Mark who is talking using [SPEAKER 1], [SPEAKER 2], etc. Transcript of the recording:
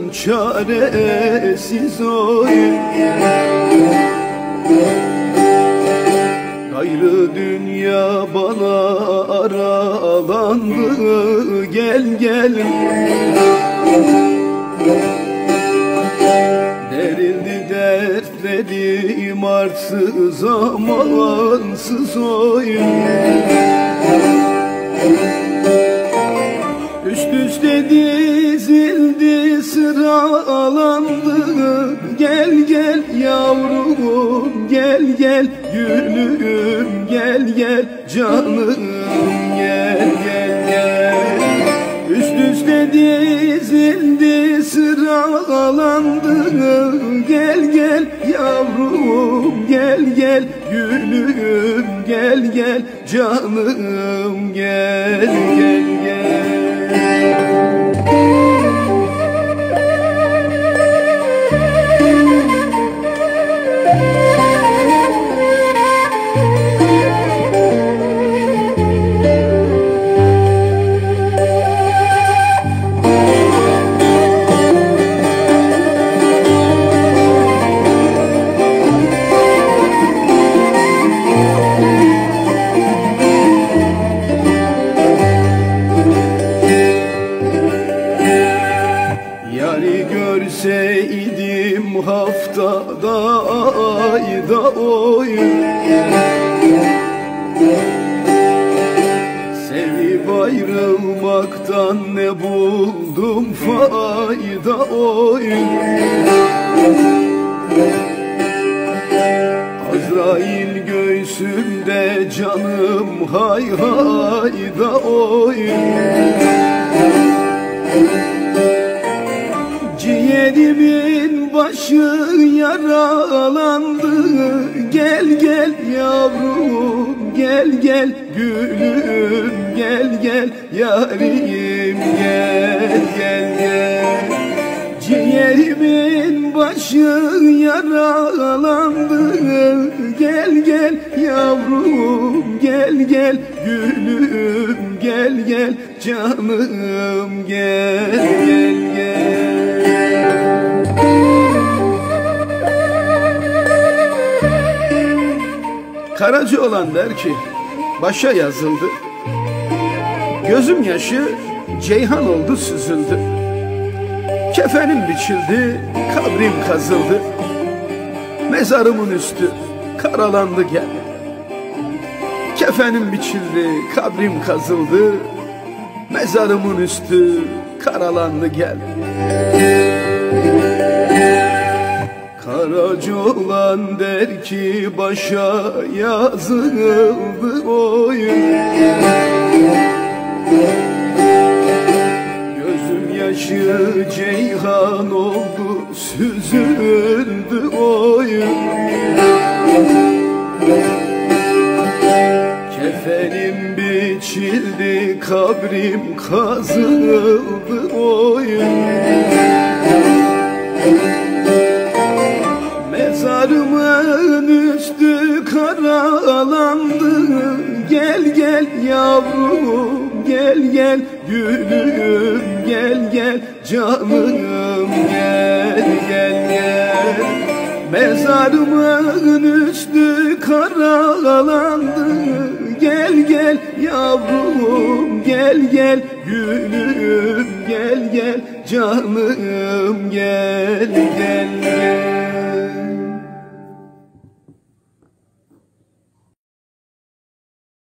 [SPEAKER 1] çaresiz oy. Gayrı dünya bana aralandı, gel gel. Derildi dertlerim arsız amansız oy. Üst üste dizildi, sıralandı, gel gel yavrum, gel gel gülüm, gel gel canım, gel gel gel. Üst üste dizildi, sıralandı, gel gel yavrum, gel gel gülüm, gel gel canım, gel gel gel. Görseydim haftada ayda oy. Sevip ayrılmaktan ne buldum fayda oy. Azrail göğsümde canım hay hayda oy. Ciğerimin başı yaralandı, gel gel yavrum, gel gel gülüm, gel gel yarim, gel gel gel. Ciğerimin başı yaralandı, gel gel yavrum, gel gel gülüm, gel gel canım, gel gel gel. Karacaoğlan der ki, başa yazıldı, gözüm yaşı ceyhan oldu süzüldü. Kefenim biçildi, kabrim kazıldı, mezarımın üstü karalandı gel. Kefenim biçildi, kabrim kazıldı, mezarımın üstü karalandı gel. Karacaoğlan der ki, başa yazıldı oy. Gözüm yaşı ceyhan oldu, süzüldü oy. Kefenim biçildi, kabrim kazıldı oy. Mezarımın üstü karalandı, gel gel yavrum, gel gel gülüm, gel gel canım, gel gel gel. Mezarımın üstü karalandı, gel gel yavrum, gel gel gülüm, gel gel canım, gel gel gel.